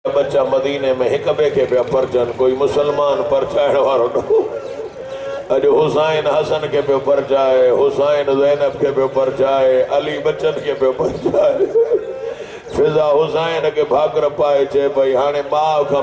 बच्चा मदीने में एक बे के पे परचन कोई मुसलमान परचाइण वारो न अज हुसैन हसन के पे परचाए, हुसैन ज़ैनब के पे परचाए, अली बच्चन के पे परचाए, फिजा हुसैन के भागर पाए चे भाई हाने माँ का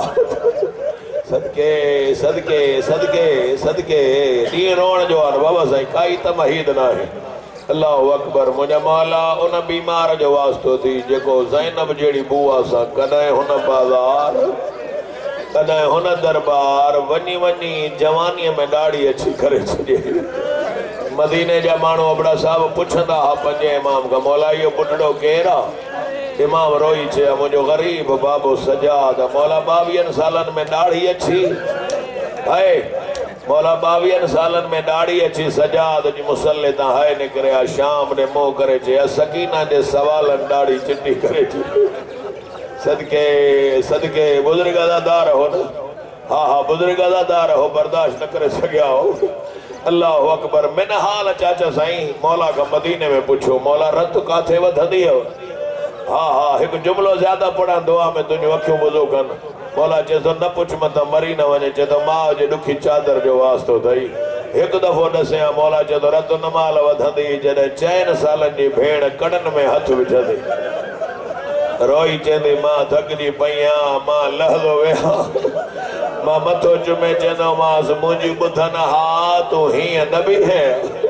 सदके सदके सदके सदके डी रोण जो आन बाबा साईं काई तमहीद ना है। अल्लाहु अकबर। मुझे मौला उन बीमार जो वास्तो थी जेको ज़ैनब जेड़ी बुआ सा कदे हुन बाजार कदे हुन दरबार वनी वनी जवानी में दाढ़ी अच्छी करे छे। मदीने जा मानू अपना साहब पुछंदा हा पंजे इमाम का मौला यो बुढ़ड़ो केरा? इमाम रोई छे मुझो गरीब बाबू सजाद। मौला 22 सालन में दाढ़ी अच्छी है, मौला 22 सालन में दाढ़ी अच्छी सजाद जी मुसल्ले ता है निकरे शाम ने मोह करे छे सकीना जे सवालन दाढ़ी चिट्टी करे छे। सदके सदके बुजुर्ग अदादार हो न। हाँ हाँ बुजुर्ग अदादार हो बर्दाश्त न करे सकिया हो। अल्लाहु अकबर। मैंने हाल चाचा साईं मौला का मदीने में पूछो मौला रत काथे वधंदी हो? हाँ हाँ एक जुमलो ज्यादा पढ़ा दुआ में तुझो अखियों बुझो कन। मौला चे तो न पुछ मत मरी न वने चे तो माँ जे दुखी चादर जो वास्तो थई। एक दफो दसिया मौला चे तो रत न माल वधंदी जडे 4 सालन जी भेण कड़न में हथ विझंदी। रोई चेंदी मां थकजी पईया मां लहदो वेहा मां मथो चुमे चेंदो मास मुंहिंजी ॿुधन हा तूं हीअं न बि है।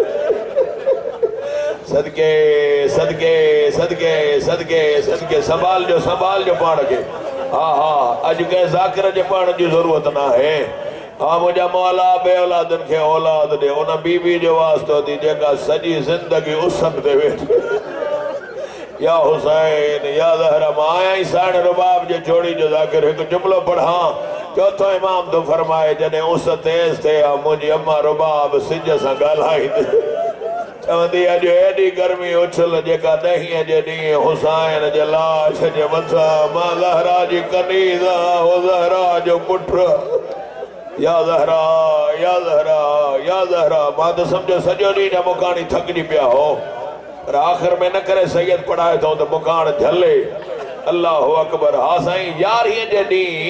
सदके सदके सदके सदके सदके संभाल जो पाण के। हाँ हाँ अज के ज़ाकिर जे पाण जी जरूरत ना है। हाँ मुझा मौला बे औलादन के औलाद दे उन बीबी जो वास्तो थी जेका सजी जिंदगी उसब दे वेठी। या हुसैन या ज़हरा माया ही साण रुबाब जे जोड़ी जो ज़ाकिर एक जुमलो पढ़ा। चौथो इमाम तो फरमाए जने उस तेज थे मुझी अम्मा रुबाब सिज सा गाल्हाईंदी चवंदी अज एडी गर्मी उछल जेका दही जे डी हुसैन जे लाश जे मथा मां ज़हरा जी कनीज़ा हो ज़हरा जो पुत्र या ज़हरा या ज़हरा या ज़हरा। मां तो समझो सजो डी जा मुकानी थकजी पिया हो पर आखिर में न करे सैयद पढ़ाए तो मुकान झले। अल्लाहु अकबर। हाँ साईं यारियां जे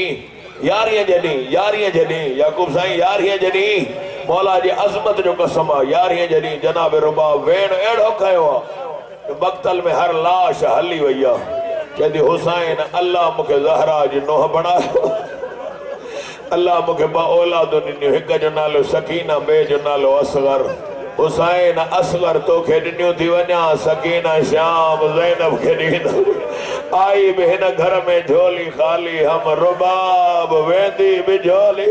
डी याकूब साईं यारियां जे डी मौला जी अज़मत जो कसम आ। यारियां जे डी जनाब रुबाब वेण एड़ो कयो आ मक्तल में हर लाश हली वई आ। कहती हुसैन अल्लाह मुखे ज़हरा जी नोह बनायो। अल्लाह मुखे 2 औलादूं ॾिनियूं हिक जो नालो सकीना ॿिए जो नालो असगर। हुसैन असगर तोखे ॾिनियूं थी वञा सकीना शाम ज़ैनब खे ॾींदमि। आई बि हिन घर में झोली खाली हम रुबाब वेंदी बि झोली।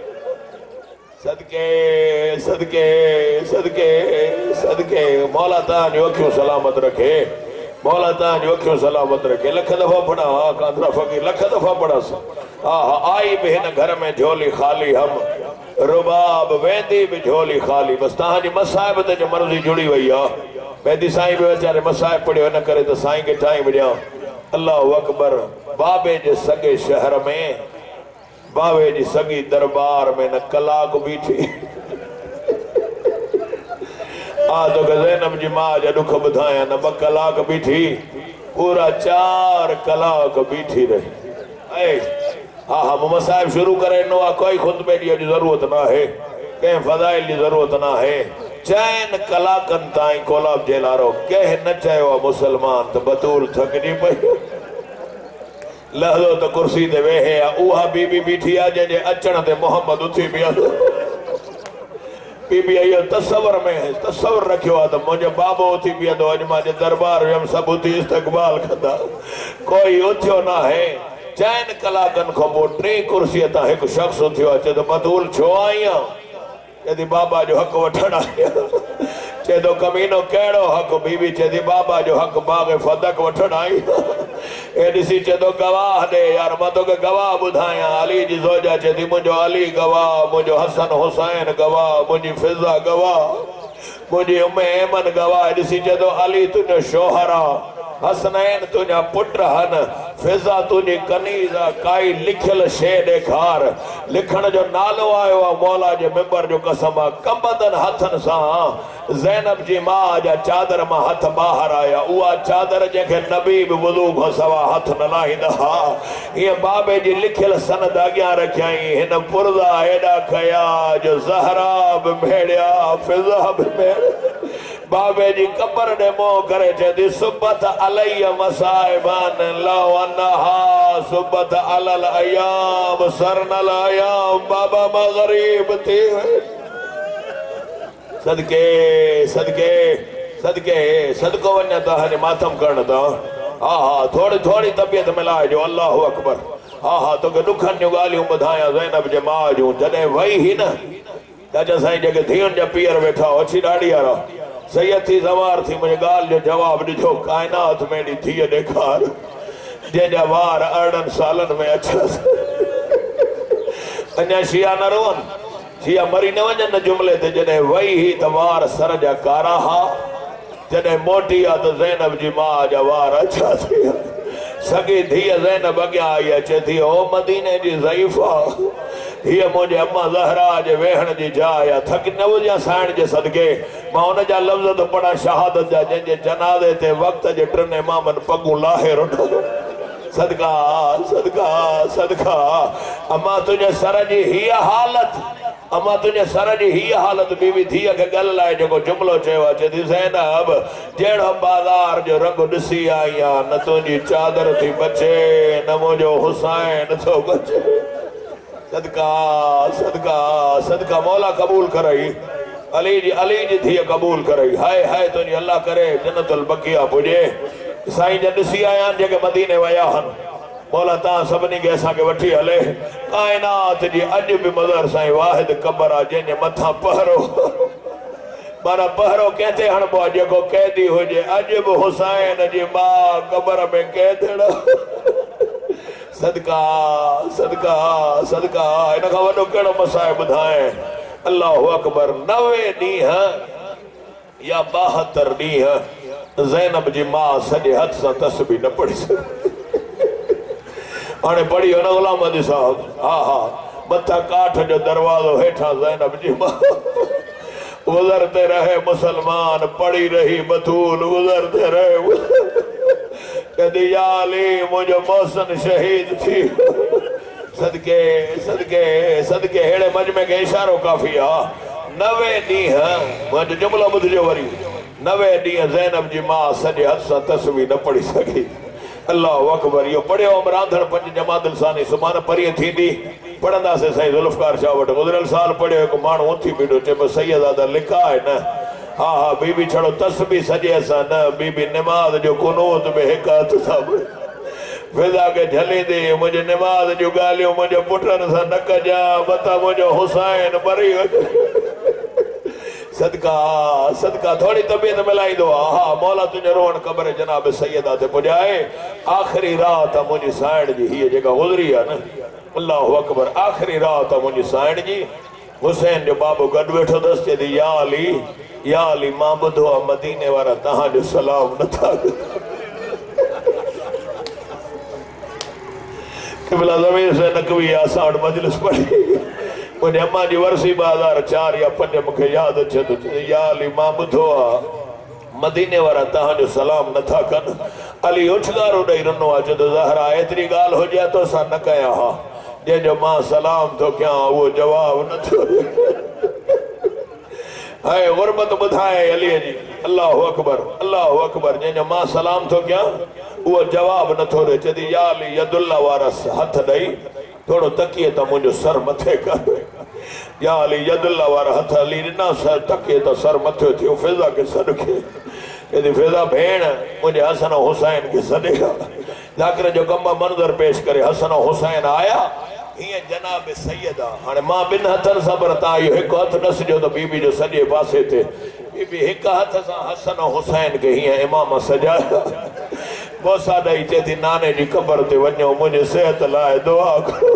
सदके सदके सदके सदके मौला तव्हांजूं अखियूं सलामत रखे। मौला तव्हांजूं अखियूं सलामत रखे। लख दफ़ा पढ़ा हा कांदरा फ़कीर लख दफ़ा पढ़ास। हा हा आई बि हिन घर में झोली खाली हम रुबाब वेंदी बि झोली खाली। बस तव्हांजी मसाइब ते जो मर्ज़ी जुड़ी वई आहे। मेहदी साईं बि वीचारे मसाइब पढ़ियो हिन करे त साईं खे ठाही विझां। अल्लाहु अकबर। बाबे जे सॻे शहर में बाबे जी सॻी दरबार में न कलाक बीठी आ तो ज़ैनब जी मां जा दुख ॿुधाया न 2 कलाक बीठी पूरा 4 कलाक बीठी रही। हाँ हाँ मसाइब शुरू करे नो कोई खुतबे की जरूरत ना है कहीं फजाइल की जरूरत ना है। 4 कलाकन ताईं कोलाब जेलारो कह न चयो मुसलमान तो बतूल थकजी पई लहदो तो कुर्सी ते वेहे उहा बीबी बीठी आ जे अचण ते मोहम्मद उथी पिया। बीबी इहो तस्वर में तस्वर रखियो आ त मुंहिंजो बाबो उथी पियंदो अॼु मां जे दरबार वियमि सभु उथी इस्तक़बाल कंदा कोई उथियो ना है। 4 कलाकन खां पोइ 3 कुर्सीअ तां हिकु शख़्स उथियो अचे त बतूल छो आई आ? चए बाबा जो हक़ वठण आई चए तो कमीनो कहिड़ो हक़? बीबी चए बाबा जो हक़ बाग़ फदक वठण आई। ए ॾिसी चए तो गवाह दे यार मां तोखे गवाह ॿुधायां। अली जी ज़ौजा चए थी मुंहिंजो अली गवाह मुंहिंजो हसन हुसैन गवाह मुंहिंजी फिज़ा गवाह मुंहिंजी उम्मे ऐमन गवाह। ॾिसी चए तो अली तुंहिंजो शोहर आ हसनैन तुझा पुत्र हन फिजा तुझी कनीज़ा काई लिखियल शे ॾेखार। लिखण जो नालो आयो आ मौला जे मिंबर जो कसम आ कंबंदन हथन सां ज़ैनब जी मां जा चादर मां हथ बाहर आया उहा चादर जंहिंखे नबी बि वुज़ू खां सवा हथ न लाहींदा हा हीअं बाबे जी लिखियल सनद अॻियां रखियईं हिन पुरदा हेॾा कया जो ज़हरा बि भेड़िया फिज़ा बि भेड़िया बाबे जी कबर ने मोह करे चेंदी सुबत अलैया मसाइबान लौ अन्नहा सुबत अलल अयाम सरनल अयाम बाबा मगरीब थी सदके सदके सदके सदको वञा था हने मातम करण था हा हा थोड़ी थोड़ी तबियत मिलाए जो अल्लाहु अकबर हा हा तोखे दुखन जूं ॻाल्हियूं ॿुधायां ज़ैनब जे मां जूं जॾहिं वई ही न चाचा साईं जेके धीअनि जा पीअर वेठा अची ॾाढी वारा सैयद थी सवार थी मुंहिंजी ॻाल्हि जो जवाब ॾिजो काइनात में एॾी धीअ ॾेखार जंहिंजा वार 18 सालनि में अचस अञा शिया न रोअनि शिया मरी न वञनि जुमिले ते जॾहिं वई ही त वार सर जा कारा हा जॾहिं मोटी आहे त ज़ैनब जी मां जा वार अछा थी सॻी धीअ ज़ैनब अॻियां आई अचे थी ओ मदीने जी ज़ईफ़ा हीअ मुंहिंजे अम्मा ज़हरा जे वेहण जी जाइ आहे थक न हुजां साइण जे सदके मां हुन जा लफ़्ज़ थो पढ़ां शहादत जा जंहिंजे जनाज़े ते वक़्त जे 3 इमामनि पगूं लाहे रुठो सदका सदका सदका अम्मा तुंहिंजे सर जी हीअ हालत अम्मा तुंहिंजे सर जी हीअ हालत बीवी धीअ खे ॻाल्हि लाइ जेको जुमिलो चयो आहे चए थी ज़ैनब जहिड़ो बाज़ार जो रंग ॾिसी आई आहे न तुंहिंजी चादर थी बचे न मुंहिंजो हुसैन थो बचे सदका सदका सदका मौला कबूल करई अली जी धीअ कबूल करई हाय हाय तुंहिंजी अल्लाह करे जन्नतुल बकिया पुॼे साईं जन ॾिसी आया आहिनि जेके मदीने विया आहिनि मौला तव्हां सभिनी खे असांखे वठी हले काइनात जी अॼु बि मदर साईं वाहिद कबर आहे जंहिंजे मथां पहरो माना पहरो कंहिंते हणबो आहे जेको कैदी हुजे अॼु बि हुसैन जी मां कबर में कैद सदका सदका सदका इन खां वॾो कहिड़ो मसाए ॿुधाए अल्लाहु अकबर 90 ॾींहं या 72 ॾींहं ज़ैनब जी मां सॼे हथ सां तस्बीह न पढ़ी सघी हाणे पढ़ी हुन ग़ुलाम साहब हा हा मथा काठ जो दरवाज़ो हेठां ज़ैनब जी मां गुज़रते रहे मुसलमान पढ़ी रही बतूल गुज़रते रहे कदी याली मुझे मौसन शहीद थी सदके सदके सदके हेड़े मजमे के इशारो काफी आ 90 ॾींहं मुझे जुमलो ॿुधजो वरी 90 ॾींहं ज़ैनब जी मां सॼे हथ सां तस्बीह न पढ़ी सघी अल्लाहु अकबर इहो पढ़ियो रांधण 5 जमादिल सानी सुभाणे परीअं थींदी पढ़ंदासीं साईं ज़ुल्फ़कार शाह वटि गुज़िरियल साल पढ़ियो हिकु माण्हू उथी बीठो चइबो सैयद दादा लिखा आहे न हा हा बीबी छड़ो तस्बीह सॼे असां न बीबी निमाज़ जो कुनूत में हिकु हथ सां फिज़ा खे झलींदी मुंहिंजे निमाज़ जूं ॻाल्हियूं मुंहिंजे पुटनि सां न कजां मथां मुंहिंजो हुसैन मरी वञे सदका सदका थोड़ी तबियत मिलाईंदो हा मौला तुंहिंजो रोहन कबर जनाब सैयदा ते पुॼाए आख़िरी रात मुंहिंजी साइण जी हीअ जेका गुज़री आहे न अल्लाहु अकबर आख़िरी रात मुंहिंजी साइण जी हुसैन जो बाबू गॾु वेठो अथसि चए थी या अली मां ॿुधो आहे मदीने वारा तव्हांजो सलाम नथा क़िबला ज़मीन से नकवी असां वटि मजलिस पढ़ी मुंहिंजी अम्मा जी वरसी 2004 या 5 मूंखे यादि अचे थो या अली मां ॿुधो आहे मदीने वारा तव्हांजो सलाम नथा कनि अली उछगारो ॾेई रनो आहे चए थो ज़हरा एतिरी ॻाल्हि हुजे तो असां न कया हा जंहिंजो मां सलाम थो कयां उहो जवाबु नथो हाय गुरबत ॿुधाए अलीअ जी अल्लाहु अकबर जंहिंजो मां सलाम थो कयां उहो जवाबु नथो ॾे चए थी या अली यदुल्ला वारस हथ ॾेई थोड़ो तकिए त मुंहिंजो सर मथे कर या अली यदुल्ला वारा हथ अली ॾिना सर तकिए त सर मथे थियो फिज़ा खे सॾु खे चए फिज़ा भेण मुंहिंजे हसन हुसैन खे सॾे ज़ाकिर जो कम मंज़र पेश करे हसन हुसैन आया हीअं जनाब सैयद आहे हाणे मां 2 हथनि सां पर तव्हां इहो हिकु हथु ॾसिजो त बीबी जो सॼे पासे ते बीबी हिकु हथ सां हसन हुसैन खे हीअं इमाम सजाया बोसा ॾेई चए थी नाने जी कबर ते वञो मुंहिंजी सिहत लाइ दुआ करो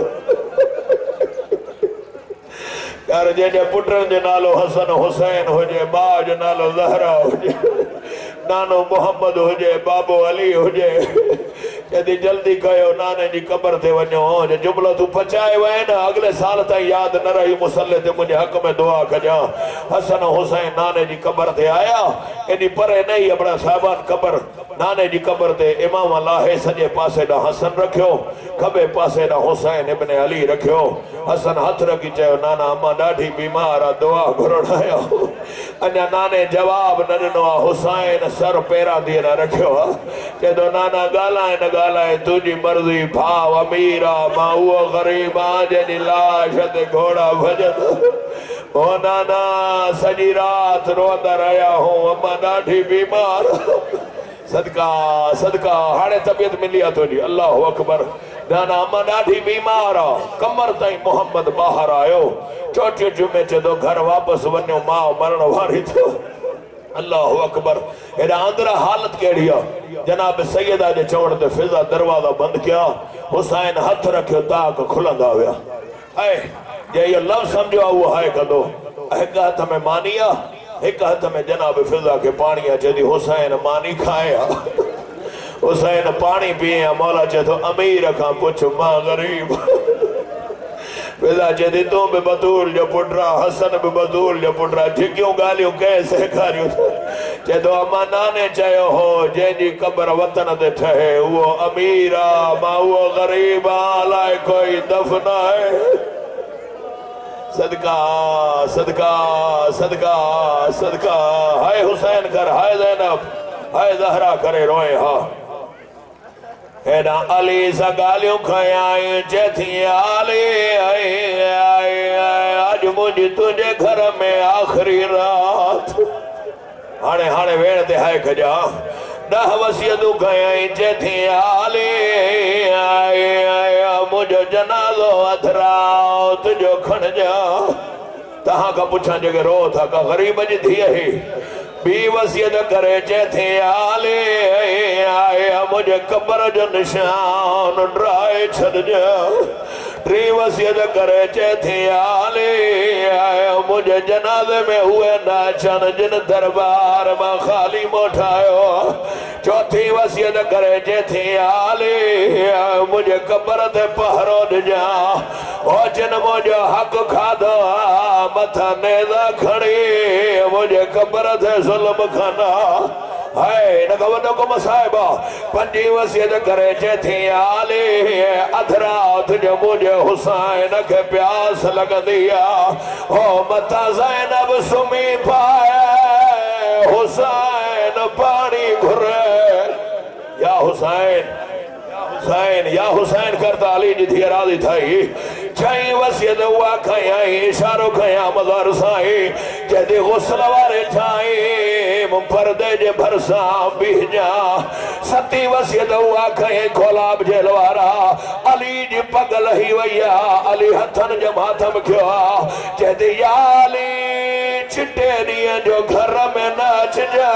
यार जंहिंजे पुटनि जो नालो हसन हुसैन हुजे माउ जो नालो ज़हरा हुजे नानो मोहम्मद हुजे बाबो अली हुजे जल्दी जल्दी कयो नाने जी कब्र ते वञो जो जुमलो तू पचाए वए न अगले साल ताईं याद न रही मुसल्ले ते मुझे हक में दुआ कजा हसन हुसैन नाने जी कब्र ते आया एनी परे नहीं अपना साहबान कब्र नाने जी कब्र ते इमाम लाहे सजे पासे दा हसन रखियो खबे पासे दा हुसैन इब्ने अली रखियो हसन हथ रखी चयो नाना अम्मा ॾाढी बीमार आ दुआ घुरण आयो अञा नाने जवाब न ॾिनो आ हुसैन सर पेरा दिए न रखियो चेदो नाना ॻाल्हाए न ॻाल्हाए तुझी मर्ज़ी भाव अमीर आ मां उहो ग़रीब आ जंहिंजी लाश ते घोड़ा भॼनि ओ नाना सॼी रात रोंदा रहिया हूं अम्मा ॾाढी बीमार सदका सदका हाणे तबियत मिली आ तुझी अल्लाहु अकबर नाना अम्मा ॾाढी बीमार आ कमर ताईं मोहम्मद ॿाहिरि आयो चोटियो जुमे चेदो घर वापसि वञो मां मरण वारी थियो अल्लाहु अकबर एॾा अंदर हालत कहिड़ी आहे जनाब सैयदा जे चवण ते फिज़ा दरवाज़ा बंदि कया हुसैन हथ रखियो ताक खुलंदा विया ऐं जे इहो लफ़्ज़ सम्झो आहे उहो हाय कंदो हिकु हथ में मानी आहे हिकु हथ में जनाब फिज़ा खे पाणी आहे चवंदी हुसैन मानी खाए आहे हुसैन पानी पिए आहे मौला चए थो अमीर खां पुछ मां ग़रीब फिज़ा चए तूं बि बतूल जो पुट आ हसन बि बतूल जो पुट आ झिकियूं ॻाल्हियूं कंहिं सेखारियूं चए थो अम्मा नाने चयो हो जंहिंजी क़ब्र वतन ते ठहे उहो अमीर आ मां उहो ग़रीब आ अलाए कोई दफ़न आहे सदका सदका सदका सदका हाय हुसैन कर हाय ज़ैनब हाय ज़हरा करे रोए हा हेॾा अली सां ॻाल्हियूं खयां चेथी आले अॼु मुंहिंजी तुंहिंजे घर में आख़िरी रात हाणे हाणे वेण ते हाय खजा 10 वसियतूं खयां चेथी आले मुंहिंजो जनाज़ो अधरा तुंहिंजो खणजा तव्हां खां पुछां जेके रो था का ग़रीब जी धीअ ही बी वसियत करे चेथी आले मुझे कब्र जो निशान ड्राए छॾजा टी वसियत करे चेथी आले मुझे जनाज़े में हुए न अचनि जिन दरबार मां ख़ाली मोटायो चौथी वसियत करे चेथी आले मुझे कब्र ते पहरो ॾिजा ओ जिन मुंहिंजो हक़ खाधो आ मथा नेज़ा खणी मुझे कब्र ते ज़ुल्म खाना हाय न वॾो कमु साहिबा पंजी वसियत करे चेथी आले अधरा तुंहिंजो मुंहिंजे हुसैन खे प्यास लॻंदी आहे ओ मथा ज़ैनब सुम्ही पाए हुसैन पाणी घुरे या हुसैन हुसैन या हुसैन करता अली जी धीअ राज़ी थई छई वसियत उहा खयां इशारो खयां मज़ार साईं जॾहिं गुस्ल वारे ठाहीं पर्दे जे भरिसां बीहजा सती वसियत उहा खयां कोलाब जेल वारा अली जी पग लही वई आहे अली हथनि जे माथम खयो आहे जॾहिं या अली चिटे ॾींहं जो घर में न अचिजा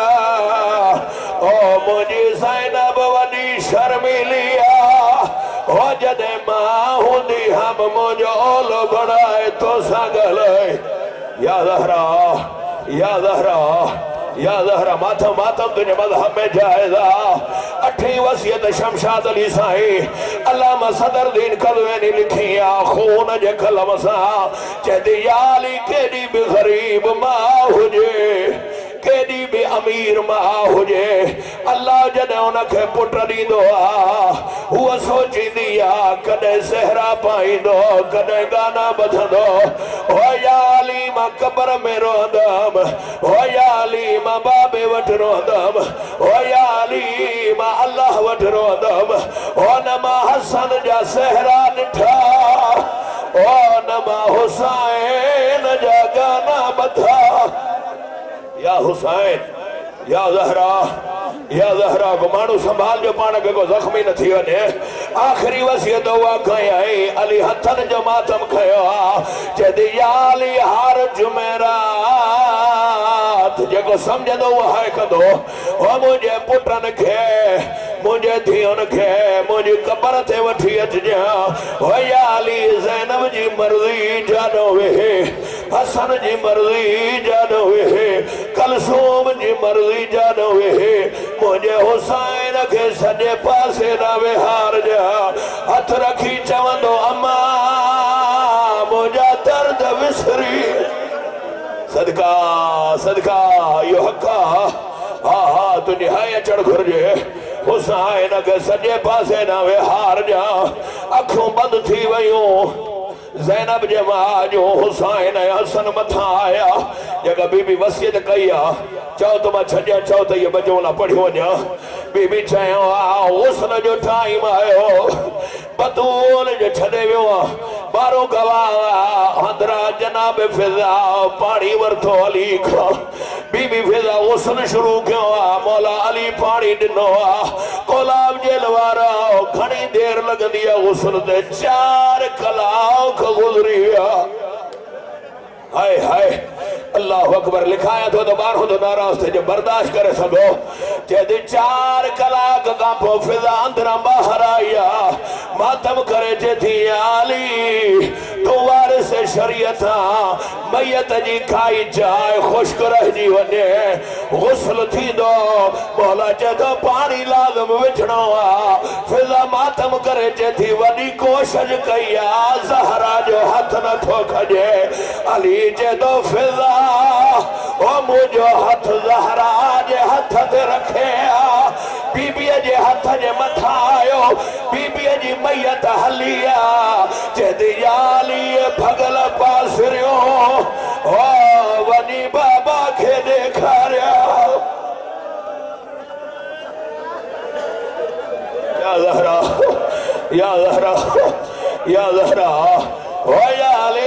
ओ मुंहिंजी ज़ैनब वॾी शर्मिली आहे ओ जॾहिं मां हूंदी हम मुंहिंजो ओलो बणाए तोसां ॻाल्हाए या ज़हरा या ज़हरा या ज़हरा माथम माथम तुझे मज़हब में जायज़ा 8वीं वसियत शमशाद अली साईं अल्लामा सदरुद्दीन कलवेनी लिखी आ खून जे कलम सां चेदी या अली केॾी बि ग़रीब मां हुजे केॾी बि अमीर मां हुजे अल्लाह जॾहिं उनखे पुट ॾींदो आहे उहा सोचींदी आहे कॾहिं सहरा पाईंदो कॾहिं गाना ॿधंदो ओ या अली मां क़ब्र में रहंदमि ओ या अली मां बाबे वटि रहंदमि ओ या अली मां अल्लाह वटि रहंदमि ओ न मां हसन जा सहरा ॾिठा ओ न मां हुसैन जा गाना ॿधा या हुसैन या ज़हरा को माण्हू संभाल जो पाण खे को ज़ख्मी न थी वञे आख़िरी वसियत उहा खयई अली हथनि जो मातम खयो आहे चएती या अली हर जुमेरात जेको सम्झंदो उहो हाय कंदो ओ मुंहिंजे पुटनि खे मुंहिंजे धीअनि खे मुंहिंजी क़ब्र ते वठी अचिजां ओ या अली ज़ैनब जी मर्ज़ी जानो वेहे हसन जी मर्ज़ी जानो वेहे कलसूम जी मर्ज़ी जानो वेहे मुझे हुसैन के सजे पासे ना विहार जा हथ रखी चवंदो अम्मा मुझा दर्द विसरी सदका सदका यो हक्का हा हा तुझे हाय चढ़ घुर्जे हुसैन के सजे पासे ना विहार जा अखों बंद थी वयूं ज़ैनब जे मां जो हुसैन हसन मथा आया जगह बीबी वसीयत कई चो तो मैं छॾियां चो तो ये बजोला पढ़ियो वञा बीबी चयो हुसन जो टाइम आयो बतूल जो छॾे वियो बारो गवाह हंदरा जनाब फिजा पानी वरतो अली खां बीबी फिजा हुसन शुरू कियो मौला अली पानी दिनो कोलाब जेल वारा घणी देर लगंदी हुसन ते 4 कलाक गुजरी हाय हाय अल्लाह अकबर लिखाया तो बारहों तो नाराज थे जो बर्दाश्त करे सको चेदी 4 कलाक का फिजा अंदर बाहर आया मातम करे चेती आली तू वारिस शरीयत मैयत जी खाई जाए खुश्क रही वने गुस्ल थी दो मौला चेतो पानी लाजम विझणो फिजा मातम करे चेती वडी कोशिश कई ज़हरा जो हथ न थो खजे अली चेतो फिजा ओ मुझो हथ ज़हरा जे हथ ते रखे बीबी जे हथ जे मथा आयो बीबी जी मैयत हली चेती याली भगल पासरियो ओ वनी बाबा के देखारिया या ज़हरा या ज़हरा या ज़हरा ओ याली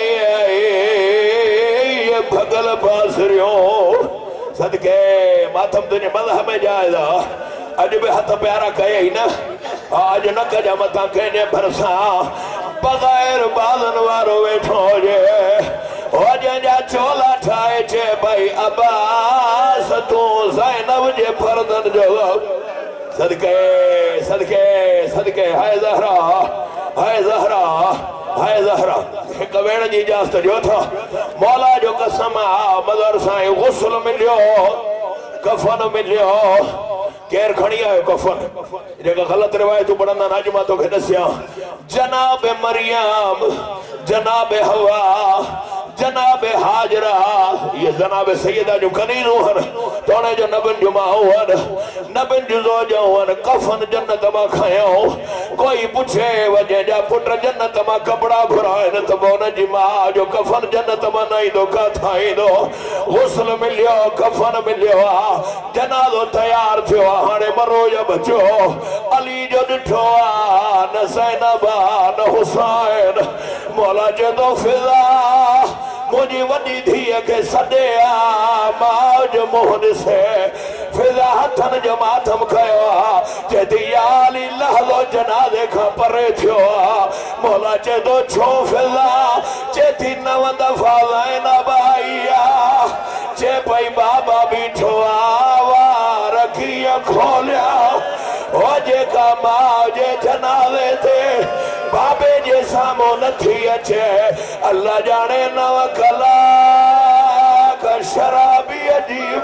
भगल पासरियो सदके मातम तुझे मज़हब में जायदा अज भी हथ प्यारा कहे ही ना आज न कजा मता कहने भरसा बगैर बालन वारो वेठो जे ओ जा चोला ठाए चे भाई अब्बास तू ज़ैनब जे फर्दन जो सदके सदके सदके हाय ज़हरा हाय ज़हरा हाय ज़हरा एक वेण जी इजाज़त ॾियो था मौला जो कसम मदर साईं गुस्ल मिलियो कफन मिलियो केर खणी आयो कफन जेका गलत रिवायतूं पढ़ंदा अॼु मां तोखे ॾसियां जनाब मरियम जनाब हवा जनाब हाजरा ये जनाब सैयदा जो कनीज़ हुअन तोणे जो नबियुनि जो मां हुअन नबियुनि जो ज़ौज हुअन कफन जन्नत मां खयो कोई पुछे वञे जा पुट जन्नत मां कपड़ा घुराइनि त पोइ उन जी मां जो कफन जन्नत मां न ईंदो काथां ईंदो गुस्ल मिलियो कफन मिलियो जनाज़ो तयार थियो हाणे मरो या बचो अली जो ॾिठो न ज़ैनब न हुसैन मौला चवंदो फिजा मुझी वडी धीअ के सॾे मां जो मुंहुं ॾिसे फिजा हथन जो माथम कयो चेती याली लहलो जनाज़े खां परे थियो मौला चए थो छो फिजा चेती 9 दफ़ा ज़ैनब आई चे पई बाबा बीठो वार कीअं खोलिया ओ जेका मां जे जनाज़े ते बाबे जे साम्हूं नथी अचे अल्लाह जाने 9 कलाक शराबी अजीब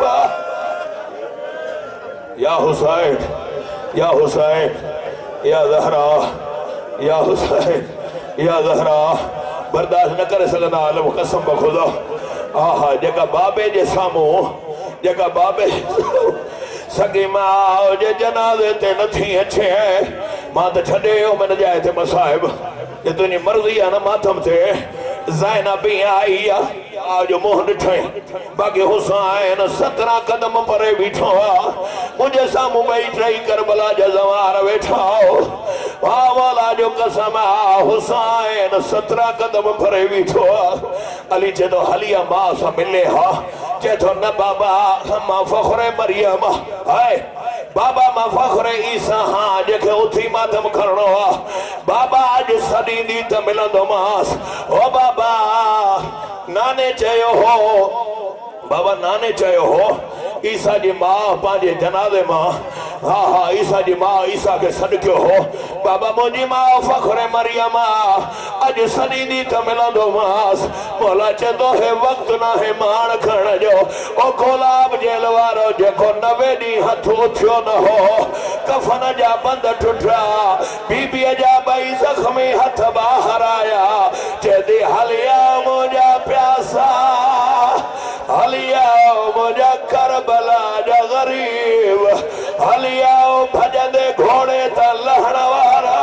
या हुसैन या हुसैन या ज़हरा या हुसैन या ज़हरा बर्दाश्त न करे सघंदा आलम कसम बखुदा आहा जेका बाबे जे साम्हूं जेका बाबे सगी मां जे जनाज़े ते नथी अचे मां त छॾे मन जाए ते मसाहिब ये तुझी मर्ज़ी आहे न माथम ते ज़ैनब आई आज मुंहुं ॾिठई बाक़ी हुसैन 17 कदम परे बीठो मुझे साम्हूं ॿई टई करबला जा ज़वार वेठा वाह मौला जो कसम हुसैन 17 कदम परे बीठो अली चए थो हलिया मां सां मिले हा चए थो न बाबा मां फ़ख्र मरियम हाय बाबा मां फ़ख्र ईसा हाँ जेके उथी मातम खणणो बाबा अॼु सॾींदी त मिलंदोमांसि ओ बाबा नाने चयो हो बाबा नाने चयो हो ईसा जी मां पंहिंजे जनाज़े मां हाँ हाँ ईसा जी माँ ईसा के सदकियो हो बाबा मुझी माँ फखरे मरियम अज सदी दी तो मिलंदो मास मौला चंदो है वक्त ना है मान खण जो ओ कोलाब जेल वारो जेको 90 दी हथ उठियो न हो कफन जा बंद टुटा बीबी जा बई जख्मी हथ बाहर आया चेदी हलिया मुझा प्यासा हलिया मुझा करबला जा गरीब हलिया भजदे घोड़े त लहण वारा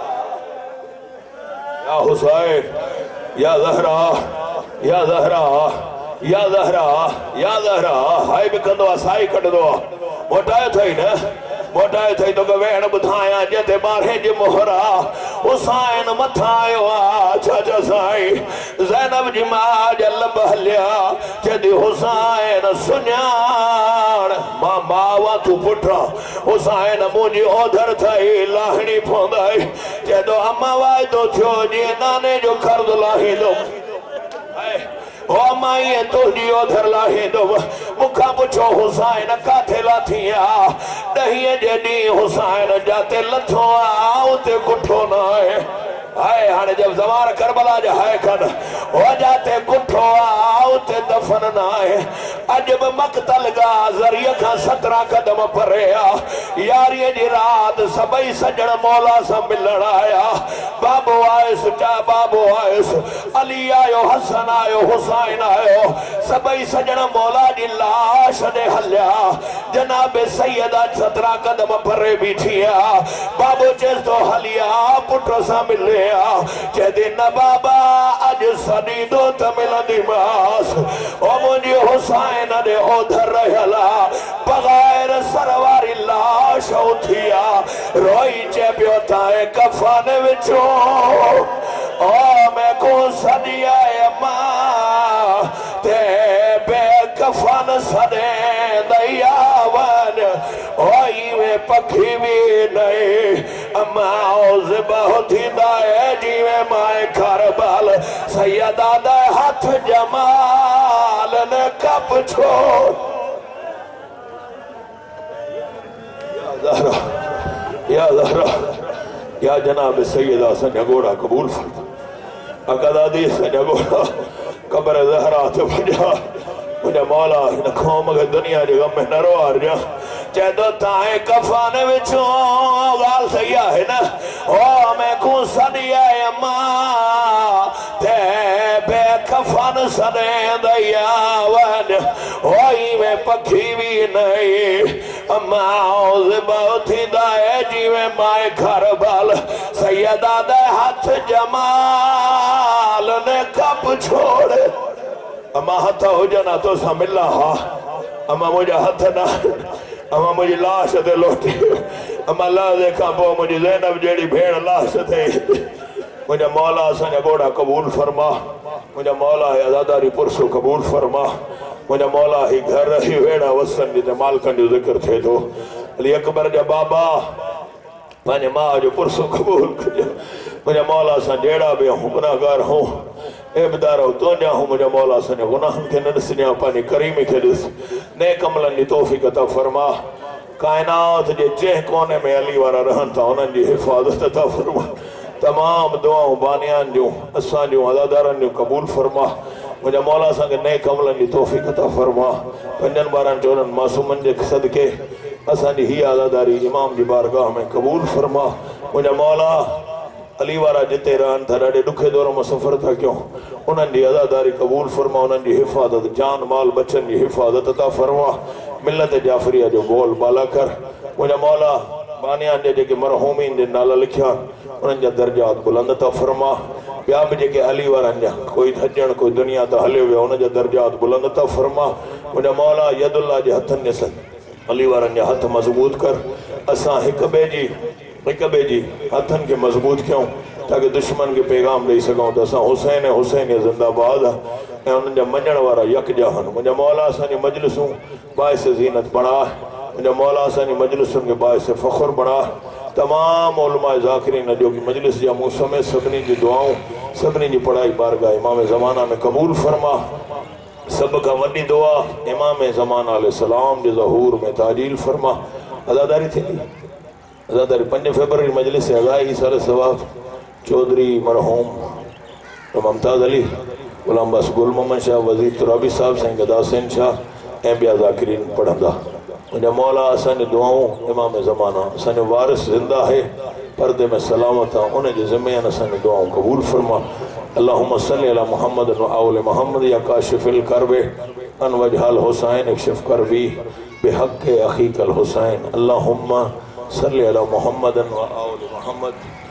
या हुसैन या ज़हरा या ज़हरा या ज़हरा या ज़हरा हाय बि कंदो साई कढंदो मोटायो थई न मोटायो थई तो वेण ॿुधायां जिते 12 जी मोहरा हुसैन मथा आयो आ छा साईं ज़ैनब जी मां जलब हलिया जदी हुसैन सुञाण मां मावा तू पुठा हुसैन मुंहिंजी ओधर थई लाहणी पवंदई जदो अम्मा वाइदो थियो जीअं नाने जो कर्ज़ लाहींदो ओ माई तुझी ओधर लाहींदो मुखा पुछो हुसैन काथे लाथी आ दहीअ जे ॾींहुं हुसैन जाते लथो आ उते कुठो न आहे हाय हाणे जब ज़मार करबला जा हाय कन ओ जाते कुठो आ उते दफन न आहे अॼु बि मक़तल गा ज़रिए खां 17 कदम परे आ यारीअ जी रात सभई सजण मौला सां मिलण आया बाबो आयुसि चा बाबो आयुसि अली आयो हसन आयो हुसैन आयो सभई सजण मौला जी लाश ॾे हलिया जनाबे सैयदा 17 कदम परे बीठी आ बाबो चेस तो हलिया पुट सां मिले चेदी न बाबा अज सदी दो त मिलंदी मास ओ मुंहिंजी हुसैन ॾे ओधर रहियला बग़ैर सरवारी लाश उथी आ रोई चे पियो ताए कफन विचो ओ मैं को सदी आए मां ते बे कफन सदे दैया वन ओई वे पखी भी नहीं अम्मा ज़िबह थींदा है जीवे माए करबल सैयदा दे हाथ जमाल ने कप छोड़ या ज़हरा या जनाब सैयदा संजा घोड़ा कबूल फरमा अकदादी संजा घोड़ा कब्र ज़हरा ते वजा मुझे मौला इन कौम के दुनिया जे गम में न रो जा चेदो ताए कफन विचो गाल सही है ना ओ मैं को सदिया अम्मा ते बे कफन सदे दया वन ओई में पखी भी नहीं अम्मा ज़िबह थींदा है जीवे माए करबल सैयदा दे हाथ जमाल ने कप छोड़ अम्मा हथ हुजन तो सा मिला हा अम्मा मुझे हथ ना अम्मा मुझी लाश ते लोटी अम्मा लाजे खां पोइ मुझी ज़ैनब जहिड़ी भेण लाश थे मुझे मौला असांजा घोड़ा कबूल फरमा मुझे मौला आज़ादारी पुरसो कबूल फरमा मुझे मौला ही घर रही वेड़ा वसन जिते मालकन जो जिक्र थे तो अली अकबर जा बाबा पंहिंजे मां जो पुरसो कबूल कजो मुझे मौला सां जहिड़ा बि गुनाहगार हूं एबदारो तुंहिंजा हूं मुझे मौला असांजे गुनाहनि खे न ॾिसजांइ पंहिंजी करीमी खे ॾिस नेक अमलनि जी तौफ़ीक़ अता फरमा कायनात जे जंहिं कोने में अली वारा रहनि था उन्हनि जी हिफ़ाज़त अता फरमा तमाम दुआऊं बानियान जूं असां जूं अज़ादारनि जूं कबूल फरमा मुझे मौला असांखे नेक अमलनि जी तौफ़ीक़ अता फरमा 5-12 मासूमनि जे सदके असांजी हीअ अज़ादारी इमाम जी बारगाह में कबूल फरमा मुझे मौला अली वारा जिते रहनि था ॾाढे ॾुखे दौर में सफ़र था कयूं उन्हनि जी अज़ादारी कबूल फरमा उन्हनि जी हिफ़ाज़त जान माल बचन जी हिफ़ाज़त अता फरमा मिलत जाफ़रिया जो बोल बाला कर मुझे मौला बानियान जे जेके मरहूमीन जे नाला लिखिया उन्हनि जा दर्जात बुलंद अता फरमा ॿिया बि जेके अली वारनि जा कोई धजण कोई दुनिया त हलियो वियो उन जा दर्जात बुलंद अता फरमा मुझे मौला यदुल्ला जे हथनि जे अली वारनि जा हथ मज़बूत कर असां हिक ॿिए जी हथनि खे मज़बूत कयूं ताकि दुश्मन के पैगाम ॾेई सघूं त असां हुसैन हुसैन ज़िंदाबाद ऐं उन्हनि जा मञण वारा यकजा आहिनि मुंहिंजा मौला असांजी मजलिसूं बाइस ज़ीनत बणा मुंहिंजा मौला असांजी मजलिसुनि खे बाइस फ़ख़ुर बणा तमाम उलमा ज़ाकिरीन जो की मजलिस जा मूं समेत सभिनी जी दुआऊं सभिनी जी पढ़ाई बारगाह इमाम ज़माना में कबूल फरमा सब का वड्डी दुआ इमाम ज़माना अलैहिस्सलाम जे ज़हूर में ताजील फरमा अदादारी थी अदादारी 5 फरवरी मजलिस अज़ाई सर सवाब चौधरी मरहूम मुमताज़ अली गुलाम बस गुल मोहम्मद शाह वज़ीर तुराबी साहब साईं गदासिन शाह ऐं ॿिया ज़ाकिरीन पढ़ंदा मुंहिंजा मौला असांजी दुआऊं इमाम ज़माना असांजो वारिस ज़िंदा है पर्दे में सलामत आहे उन जे ज़िम्मे असांजी दुआऊं क़बूल फरमा अल्लाहुम्मा सल्लि अला मुहम्मद व आले मुहम्मद या काशिफिल करबे अन वजहल हुसैन इक्शिफ करबी बिहक़्क़ि अख़ीकल हुसैन अल्लाहुम्मा सल्लि अला मुहम्मद व आले मुहम्मद